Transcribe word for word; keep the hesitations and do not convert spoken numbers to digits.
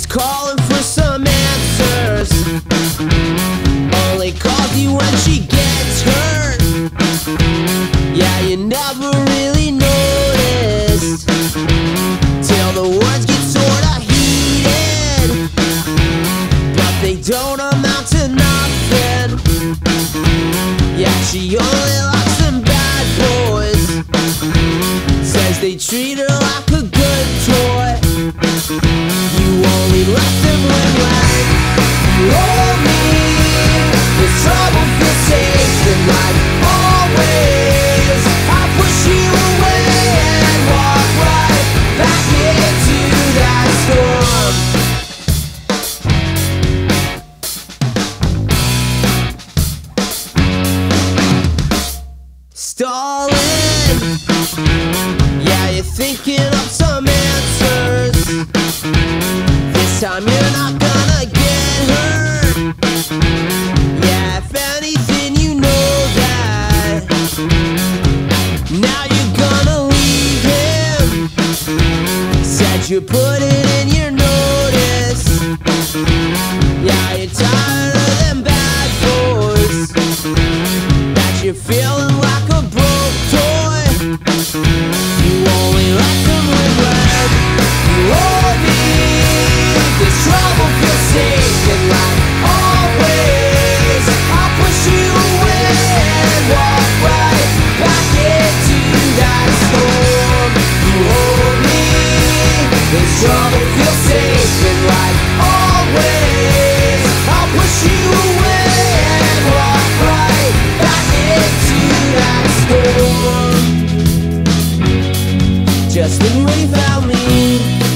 calling for some answers, only calls you when she gets hurt. Yeah, you never really noticed till the words get sorta heated, but they don't amount to nothing. Yeah, she only likes them bad boys, says they treat her like a good toy. You only let them win when you hold me. This trouble feels safe, and like always I'll push you away and walk right back into that storm. Stalling, yeah, you're thinking of some answers. This time you're not gonna get hurt. Yeah, if anything, you know that. Now you're gonna leave him. Said you put it in your notice. Yeah, you're tired of them bad boys, that you're feeling like a broke toy. You only let them win when you hold me. This trouble feels safe, and like always I'll push you away and walk right back into that storm. You hold me. This trouble feels safe, and like always I'll push you away and walk right back into that storm. Just when you really found me,